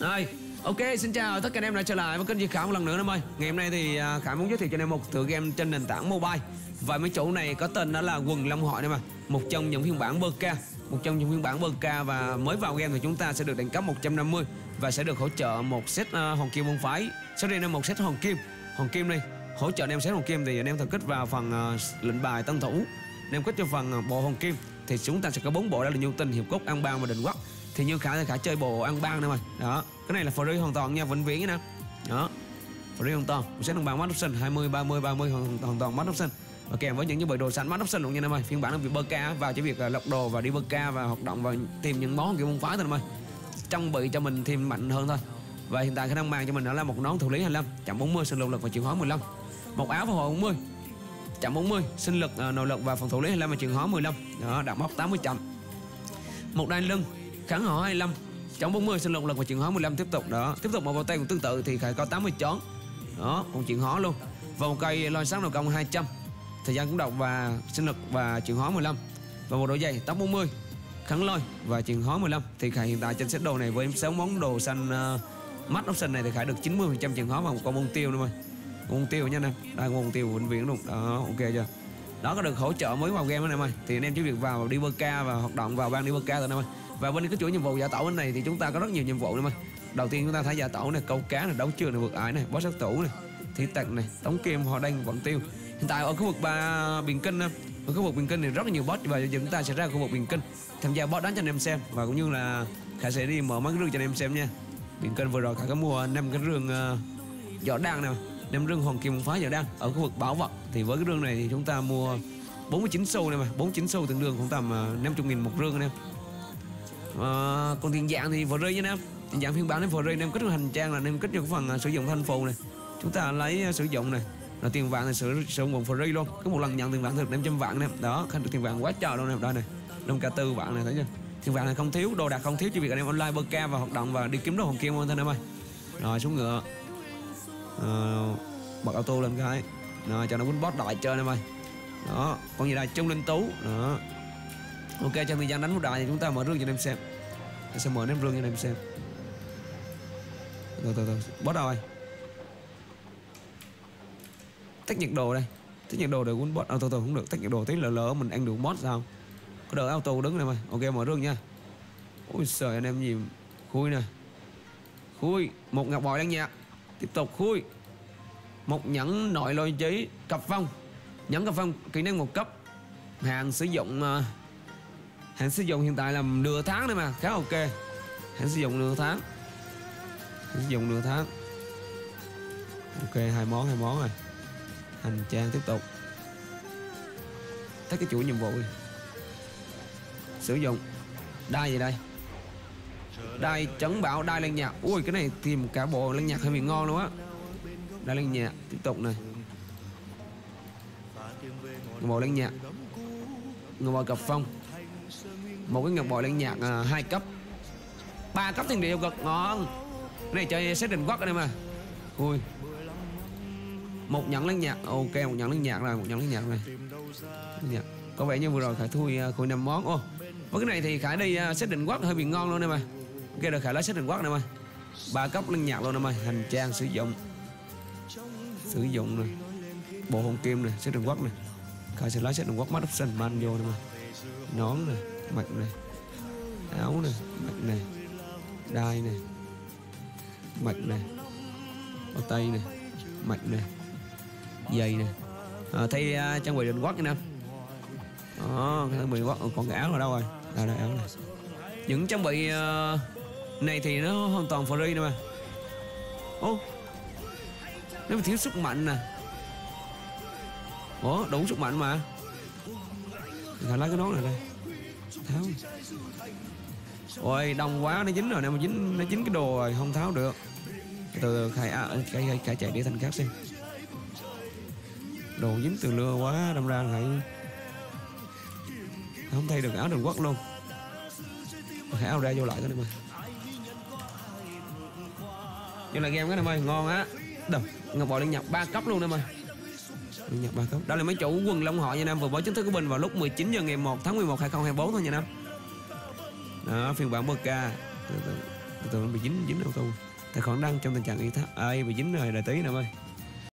Rồi, ok, xin chào tất cả anh em đã trở lại với kênh Duy Khải một lần nữa em ơi. Ngày hôm nay thì Khải muốn giới thiệu cho anh em một tựa game trên nền tảng mobile. Và mấy chủ này có tên đó là Quần Long Hội này mà. Một trong những phiên bản BK, và mới vào game thì chúng ta sẽ được đẳng cấp 150 và sẽ được hỗ trợ một set Hoàng Kim môn phái. Sau đây là một set Hoàng Kim đi. Hỗ trợ anh em set Hoàng Kim thì anh em thử kích vào phần lệnh bài tân thủ. Anh em kích cho phần bộ Hoàng Kim thì chúng ta sẽ có 4 bộ, đó là Nhu Tinh, Hiệp Cốt, An Bang và Định Quốc. Thì như Khải chơi bộ An Bang này mà. Đó, cái này là free hoàn toàn nha, vĩnh viễn nha. Đó. Free hoàn toàn. Một set đồng bằng mắt option 20 30 hoàn toàn mắt option. Và kèm với những bộ đồ xanh mắt option luôn nha em ơi. Phiên bản là việc BK vào chỉ việc lọc đồ và đi BK và hoạt động và tìm những món kiểu môn phái thôi em ơi. Trang bị cho mình thêm mạnh hơn thôi. Và hiện tại khả năng mang cho mình đó là một nón thủ lý 25, chậm 40, sinh lực và chuyển hóa 15. Một áo phù hộ 40, chậm 40, sinh lực, nội lực và phòng thủ lý 25 và chuyển hóa 15. Đó, đạt mốc 80 chậm. Một đai lưng kháng họ 25, chống 40, sinh lực và chuyển hóa 15 tiếp tục. Đó, tiếp tục một bao tay cũng tương tự thì Khải có 80 chón. Đó, còn chuyển hóa luôn. Và một cây loi sáng đầu công 200, thời gian cũng độc và sinh lực và chuyển hóa 15. Và một đôi giày tóc 40, kháng lôi và chuyển hóa 15. Thì Khải hiện tại trên set đồ này với 6 món đồ xanh mắt option này thì Khải được 90% chuyển hóa vào một con bông tiêu luôn. Bông tiêu nha em. Đây bông tiêu vĩnh viễn luôn. Đó, ok chưa? Đó, có được hỗ trợ mới vào game đó em ơi. Thì anh em chỉ việc vào đi BK và hoạt động vào ban đi BK thôi em ơi. Và bên cái chuỗi nhiệm vụ giả tẩu bên này thì chúng ta có rất nhiều nhiệm vụ em ơi. Đầu tiên chúng ta thấy giả tẩu này, câu cá này, đấu trường này, vượt ải này, boss sát tủ này, thi tạch này, tống kim, hòa đanh, vận tiêu. Hiện tại ở khu vực Biển Kinh, ở khu vực Biển Kinh thì rất là nhiều boss và chúng ta sẽ ra khu vực Biển Kinh tham gia boss đánh cho anh em xem, và cũng như là Khải sẽ đi mở mấy cái rương cho anh em xem nha. Biển Kinh vừa rồi Khải có mua 5 cái rương võ đan này, 5 rương Hoàng Kim phá võ đan ở khu vực bảo vật. Thì với cái rương này thì chúng ta mua 49 xu này mà, 49 xu tương đương cũng tầm 50.000 một rương anh em. Còn tiền dạng thì free nha em. Tiền dạng phiên bản đến free, anh em kích vào hành trang là anh em kích vào cái phần sử dụng thanh phù này, chúng ta lấy sử dụng này. Là tiền vàng này sử dụng một free luôn, có một lần nhận tiền vàng được 500 vạn em. Đó, khanh được tiền vàng quá trời luôn em. Đây này, 5k4 vạn này, thấy chưa? Tiền vàng này không thiếu, đồ đạc không thiếu, chỉ việc anh em online BK và hoạt động và đi kiếm đồ Hoàng Kim thôi em ơi. Rồi xuống ngựa, bật auto lên cái, rồi cho nó quýnh boss đại chơi em ơi. Đó, còn gì đây, Trung Linh Tú. Đó, ok, trong thời gian đánh một đại thì chúng ta mở rương cho anh em xem. Tôi sẽ mở ném rương cho anh em xem. Từ boss đâu rồi? Tách nhiệt đồ đây, tách nhiệt đồ để quýnh boss. Auto không được, tách nhiệt đồ tí lỡ mình ăn được boss sao? Có đợi auto đứng này mà. Ok, mở rương nha. Ôi trời, anh em gì khui nè, khui một ngọc bội đang nhạc. Tiếp tục khui một nhẫn nội lôi trí cặp phong, nhẫn cặp phong kỹ năng 1 cấp, hạn sử dụng hiện tại là nửa tháng đấy mà, khá ok. Hạn sử dụng nửa tháng, ok. hai món rồi. Hành trang tiếp tục. Tất cái chuỗi nhiệm vụ đi. Sử dụng đai gì đây? Đai trấn bảo, đai lên nhạc. Ui, cái này tìm cả bộ lên nhạc hơi bị ngon luôn á. Đai lên nhạc tiếp tục này. Ngọc bội lên nhạc, ngọc bội cặp phong, một cái ngọc bội lên nhạc 2 cấp, 3 cấp tiền điệu cực ngon. Cái này chơi set định quốc ở đây mà. Ui, một nhẫn lên nhạc, ok, một nhẫn lên nhạc rồi, nhạc. Có vẻ như vừa rồi Khải thui khối 5 món. Ô, với cái này thì Khải đi set định quốc hơi bị ngon luôn em ơi. Ok, được Khải lấy set định quốc em ơi, 3 cấp lên nhạc luôn em ơi. Hành trang sử dụng này, bộ Hoàng Kim này, set định quốc này. Khải sẽ lấy set định quốc mắt option man vô em ơi. Nón này, mạch này, áo này, mạch này, đai này, mạch này, bao tay này, mạch này, giày này. Thay trang bị định quốc nha em. Đó, trang bị quốc. Còn cái áo ở đâu rồi? Đây áo này. Những trang bị này thì nó hoàn toàn free nè mà. Ô, nó thiếu sức mạnh nè. Ủa, đủ sức mạnh mà. Khải lấy cái nón này đây, tháo. Ôi, đông quá, nó dính rồi nè, mà nó dính cái đồ rồi, không tháo được. Từ Khải chạy đi thành khác xem. Đồ dính từ lưa quá, đâm ra Khải không thay được áo Định Quốc luôn. Khải áo ra vô lại cái này mà. Vô lại game cái này mày, ngon á. Đầm, ngọc bội lên nhập 3 cấp luôn nè mày. Nhập 3 cấp. Đó là mấy chủ Quần Long Hội nha Nam, vừa mới chính thức của mình vào lúc 19 giờ ngày 1 tháng 11 2024 thôi nha Nam. Đó, phiên bản BK. từ từ nó bị dính auto. Tài khoản đang trong tình trạng bị dính rồi, đợi tí nè em ơi.